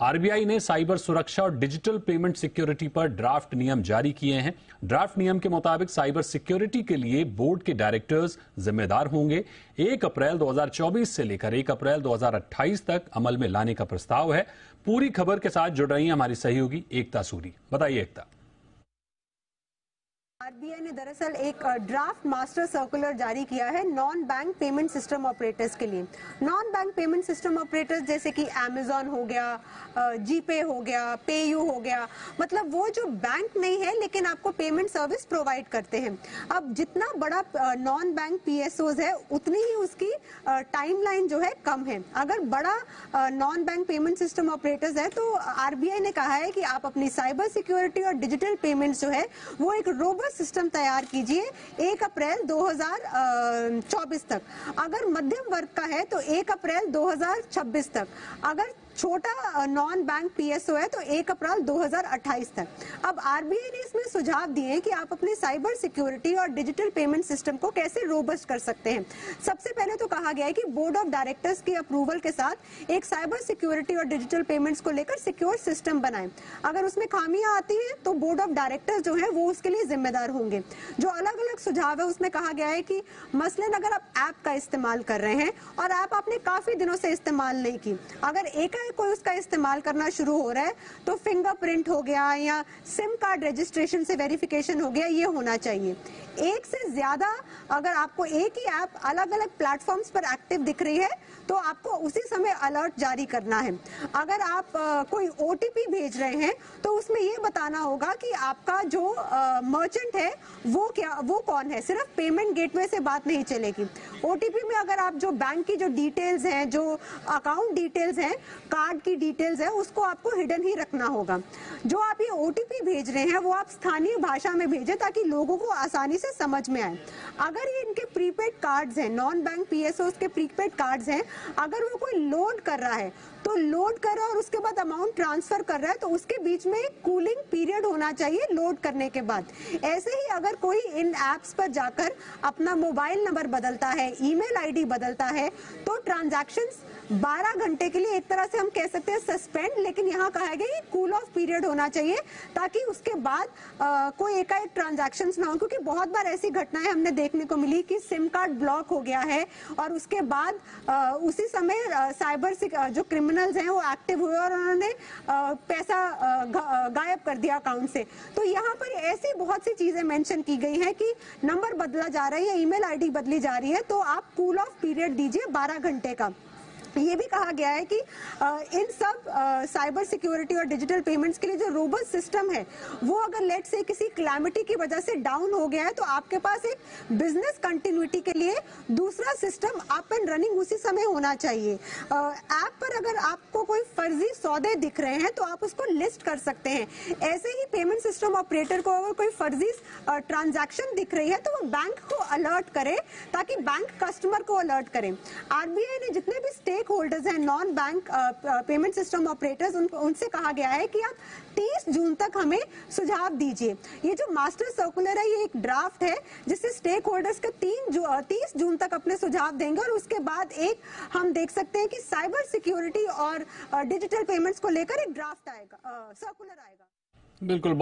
RBI ने cyber सुरक्षा और डिजिटल पेमेंट सिक्योरिटी पर ड्राफ्ट नियम जारी किए हैं। ड्राफ्ट नियम के मुताबिक साइबर सिक्योरिटी के लिए बोर्ड के डायरेक्टर्स जिम्मेदार होंगे। 1 अप्रैल 2024 से लेकर 1 अप्रैल 2028 तक अमल में लाने का प्रस्ताव है। पूरी खबर के साथ जुड़ रही है हमारी सहयोगी एकता सूरी। बताइए एकता। आरबीआई ने दरअसल एक ड्राफ्ट मास्टर सर्कुलर जारी किया है non bank payment system operators के लिए। Non bank payment system operators जैसे कि अमेजॉन हो गया, जीपे हो गया, पेयू हो गया, मतलब वो जो बैंक नहीं है लेकिन आपको पेमेंट सर्विस प्रोवाइड करते हैं। अब जितना बड़ा नॉन बैंक पीएसओज है उतनी ही उसकी टाइमलाइन जो है कम है। अगर बड़ा non bank payment system operators है तो आरबीआई ने कहा है कि आप अपनी साइबर सिक्योरिटी और डिजिटल पेमेंट्स जो है वो एक रोबस्ट सिस्टम तैयार कीजिए 1 अप्रैल 2024 तक। अगर मध्यम वर्ग का है तो 1 अप्रैल 2026 तक। अगर छोटा नॉन बैंक पीएसओ है तो 1 अप्रैल 2028 तक। अब आरबीआई ने इसमें सुझाव दिए कि आप अपने साइबर सिक्योरिटी और डिजिटल पेमेंट सिस्टम को कैसे रोबस्ट कर सकते हैं। सबसे पहले तो कहा गया है कि बोर्ड ऑफ डायरेक्टर्स की अप्रूवल के साथ एक साइबर सिक्योरिटी और डिजिटल पेमेंट्स को लेकर सिक्योर सिस्टम बनाएं। अगर उसमें खामियां आती हैं तो बोर्ड ऑफ डायरेक्टर्स जो है वो उसके लिए जिम्मेदार होंगे। जो अलग अलग सुझाव है उसमें कहा गया है कि मसलन अगर आप ऐप का इस्तेमाल कर रहे हैं और ऐप आपने काफी दिनों से इस्तेमाल नहीं की, अगर एक कोई उसका इस्तेमाल करना शुरू हो रहा है तो फिंगरप्रिंट हो गया या सिम कार्ड रजिस्ट्रेशन से वेरिफिकेशन हो गया, ये होना चाहिए। एक से ज्यादा अगर आपको एक ही ऐप अलग अलग प्लेटफॉर्म्स पर एक्टिव दिख रही है तो आपको उसी समय अलर्ट जारी करना है। अगर आप कोई ओटीपी भेज रहे हैं तो उसमें ये बताना होगा कि आपका जो मर्चेंट है वो कौन है। सिर्फ पेमेंट गेटवे से बात नहीं चलेगी। ओटीपी में अगर आप जो बैंक की जो डिटेल्स हैं, जो अकाउंट डिटेल्स हैं, कार्ड की डिटेल्स है, उसको आपको हिडन ही रखना होगा। जो आप ये ओटीपी भेज रहे हैं वो आप स्थानीय भाषा में भेजें ताकि लोगों को आसानी से समझ में आए। अगर ये इनके प्रीपेड कार्ड्स हैं, नॉन बैंक पीएसओस के प्रीपेड कार्ड्स हैं, अगर वो कोई लोड कर रहा है तो लोड कर रहा है और उसके बाद अमाउंट ट्रांसफर कर रहा है तो उसके बीच में एक कूलिंग पीरियड होना चाहिए लोड करने के बाद। ऐसे ही अगर कोई इन एप्स पर जाकर अपना मोबाइल नंबर बदलता है, ईमेल आईडी बदलता है तो ट्रांजैक्शंस 12 घंटे के लिए एक तरह से हम कह सकते हैं सस्पेंड, लेकिन यहाँ कहा गया कि कूल ऑफ पीरियड होना चाहिए ताकि उसके बाद कोई एकाएक ट्रांजैक्शंस ना हो। क्योंकि बहुत बार ऐसी घटनाएं हमने देखने को मिली कि सिम कार्ड ब्लॉक हो गया है और उसके बाद उसी समय साइबर जो क्रिमिनल्स हैं वो एक्टिव हुए और उन्होंने पैसा गायब कर दिया अकाउंट से। तो यहाँ पर ऐसी बहुत सी चीजें मेंशन की गई हैं कि नंबर बदला जा रहा है या ईमेल आईडी बदली जा रही है तो आप कूल ऑफ पीरियड दीजिए 12 घंटे का। ये भी कहा गया है कि इन सब साइबर सिक्योरिटी और डिजिटल पेमेंट्स के लिए जो रोबस्ट सिस्टम है वो अगर लेट से किसी क्लैमिटी की वजह से डाउन हो गया है तो आपके पास एक बिजनेस कंटिन्यूटी के लिए दूसरा सिस्टम अप एंड रनिंग उसी समय होना चाहिए। ऐप पर अगर आपको कोई फर्जी सौदे दिख रहे हैं तो आप उसको लिस्ट कर सकते हैं। ऐसे ही पेमेंट सिस्टम ऑपरेटर को अगर कोई फर्जी ट्रांजैक्शन दिख रही है तो वो बैंक को अलर्ट करे ताकि बैंक कस्टमर को अलर्ट करे। आरबीआई ने जितने भी स्टेक होल्डर्स हैं non bank payment system operators, उनसे कहा गया है कि आप 30 जून तक हमें सुझाव दीजिए। ये जो मास्टर सर्कुलर है ये एक ड्राफ्ट है जिससे स्टेक होल्डर्स का 30 जून तक अपने सुझाव देंगे और उसके बाद एक हम देख सकते हैं कि साइबर सिक्योरिटी और डिजिटल पेमेंट्स को लेकर एक ड्राफ्ट आएगा, सर्कुलर आएगा। बिल्कुल।